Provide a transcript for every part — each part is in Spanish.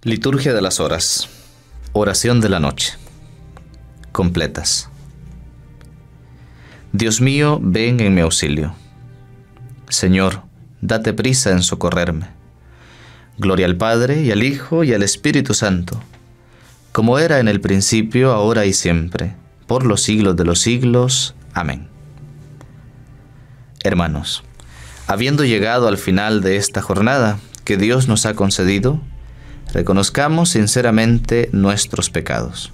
Liturgia de las horas. Oración de la noche. Completas. Dios mío, ven en mi auxilio. Señor, date prisa en socorrerme. Gloria al Padre, y al Hijo, y al Espíritu Santo, como era en el principio, ahora y siempre, por los siglos de los siglos. Amén. Hermanos, habiendo llegado al final de esta jornada que Dios nos ha concedido, reconozcamos sinceramente nuestros pecados.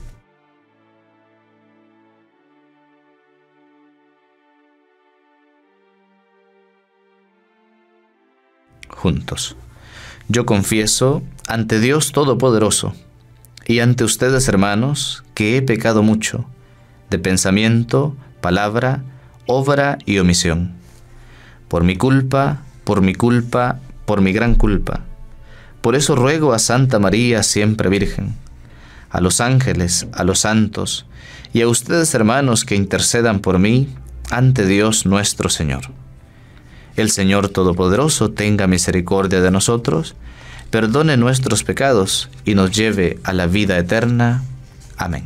Juntos. Yo confieso ante Dios Todopoderoso y ante ustedes, hermanos, que he pecado mucho, de pensamiento, palabra, obra y omisión. Por mi culpa, por mi gran culpa. Por eso ruego a Santa María, siempre Virgen, a los ángeles, a los santos, y a ustedes, hermanos, que intercedan por mí ante Dios nuestro Señor. El Señor Todopoderoso tenga misericordia de nosotros, perdone nuestros pecados y nos lleve a la vida eterna. Amén.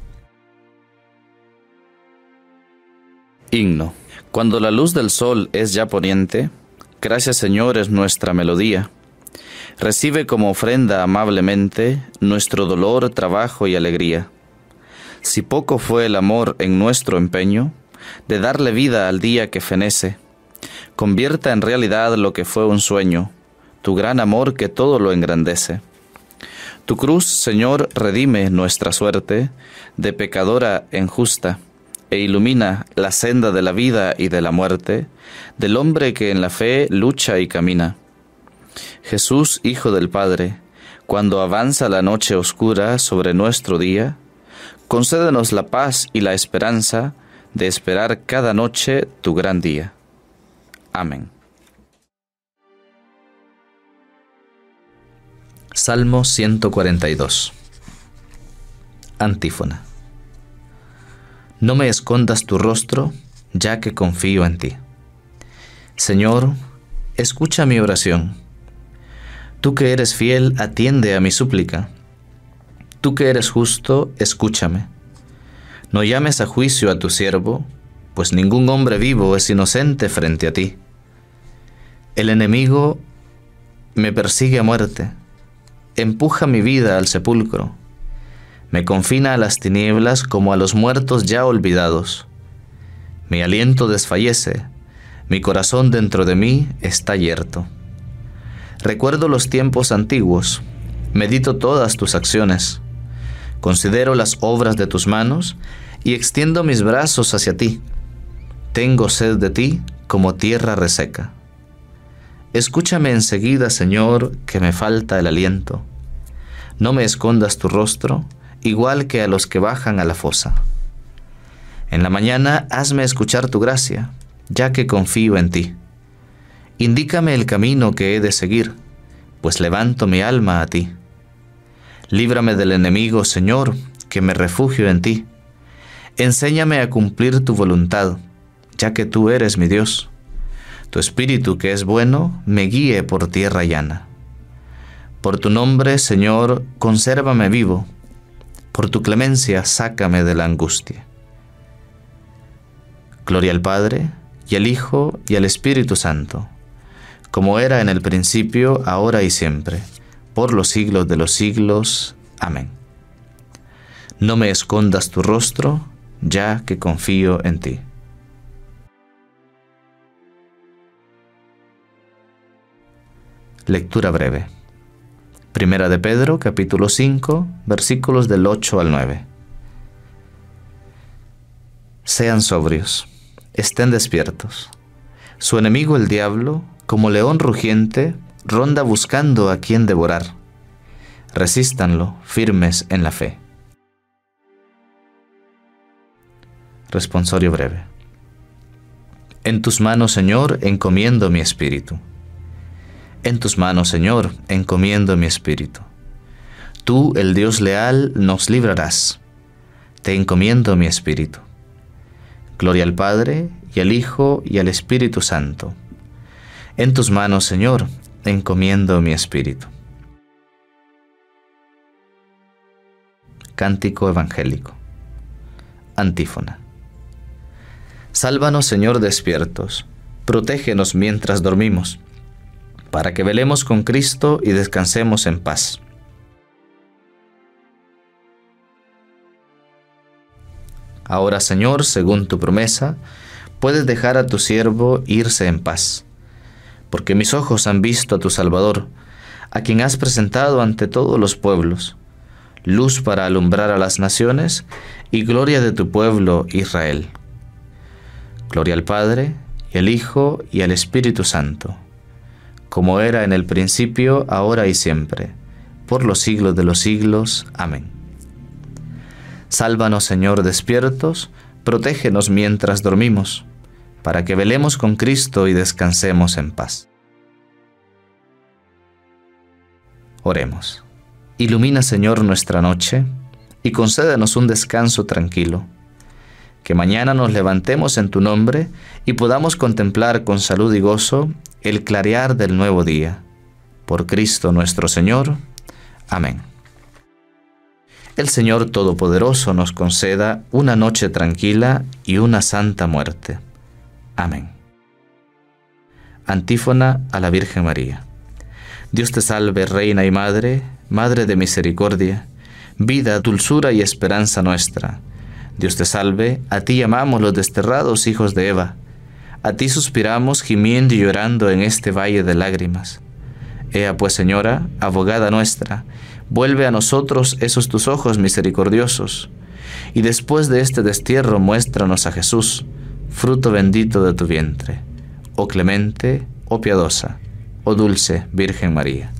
Himno. Cuando la luz del sol es ya poniente, gracias, Señor, es nuestra melodía. Recibe como ofrenda amablemente nuestro dolor, trabajo y alegría. Si poco fue el amor en nuestro empeño de darle vida al día que fenece, convierta en realidad lo que fue un sueño, tu gran amor que todo lo engrandece. Tu cruz, Señor, redime nuestra suerte de pecadora en justa, e ilumina la senda de la vida y de la muerte, del hombre que en la fe lucha y camina. Jesús, Hijo del Padre, cuando avanza la noche oscura sobre nuestro día, concédenos la paz y la esperanza de esperar cada noche tu gran día. Amén. Salmo 142. Antífona. No me escondas tu rostro, ya que confío en ti. Señor, escucha mi oración. Tú que eres fiel, atiende a mi súplica. Tú que eres justo, escúchame. No llames a juicio a tu siervo, pues ningún hombre vivo es inocente frente a ti. El enemigo me persigue a muerte, empuja mi vida al sepulcro, me confina a las tinieblas como a los muertos ya olvidados. Mi aliento desfallece, mi corazón dentro de mí está yerto. Recuerdo los tiempos antiguos, medito todas tus acciones, considero las obras de tus manos y extiendo mis brazos hacia ti. Tengo sed de ti como tierra reseca. Escúchame enseguida, Señor, que me falta el aliento. No me escondas tu rostro, igual que a los que bajan a la fosa. En la mañana hazme escuchar tu gracia, ya que confío en ti. Indícame el camino que he de seguir, pues levanto mi alma a ti. Líbrame del enemigo, Señor, que me refugio en ti. Enséñame a cumplir tu voluntad, ya que tú eres mi Dios. Tu Espíritu, que es bueno, me guíe por tierra llana. Por tu nombre, Señor, consérvame vivo. Por tu clemencia, sácame de la angustia. Gloria al Padre, y al Hijo, y al Espíritu Santo, como era en el principio, ahora y siempre, por los siglos de los siglos. Amén. No me escondas tu rostro, ya que confío en ti. Lectura breve. Primera de Pedro, capítulo 5, versículos del 8 al 9. Sean sobrios, estén despiertos. Su enemigo el diablo, como león rugiente, ronda buscando a quien devorar. Resístanlo, firmes en la fe. Responsorio breve. En tus manos, Señor, encomiendo mi espíritu. En tus manos, Señor, encomiendo mi espíritu. Tú, el Dios leal, nos librarás. Te encomiendo mi espíritu. Gloria al Padre, y al Hijo, y al Espíritu Santo. En tus manos, Señor, encomiendo mi espíritu. Cántico evangélico. Antífona. Sálvanos, Señor, despiertos, protégenos mientras dormimos, para que velemos con Cristo y descansemos en paz. Ahora, Señor, según tu promesa, puedes dejar a tu siervo irse en paz, porque mis ojos han visto a tu Salvador, a quien has presentado ante todos los pueblos, luz para alumbrar a las naciones y gloria de tu pueblo Israel. Gloria al Padre, y al Hijo, y al Espíritu Santo, como era en el principio, ahora y siempre, por los siglos de los siglos. Amén. Sálvanos, Señor, despiertos, protégenos mientras dormimos, para que velemos con Cristo y descansemos en paz. Oremos. Ilumina, Señor, nuestra noche, y concédenos un descanso tranquilo. Que mañana nos levantemos en tu nombre y podamos contemplar con salud y gozo el clarear del nuevo día. Por Cristo nuestro Señor. Amén. El Señor Todopoderoso nos conceda una noche tranquila y una santa muerte. Amén. Antífona a la Virgen María. Dios te salve, Reina y Madre, Madre de misericordia, vida, dulzura y esperanza nuestra. Dios te salve, a ti llamamos los desterrados hijos de Eva. A ti suspiramos gimiendo y llorando en este valle de lágrimas. Ea pues, Señora, abogada nuestra, vuelve a nosotros esos tus ojos misericordiosos, y después de este destierro muéstranos a Jesús, fruto bendito de tu vientre. Oh clemente, oh piadosa, oh dulce Virgen María.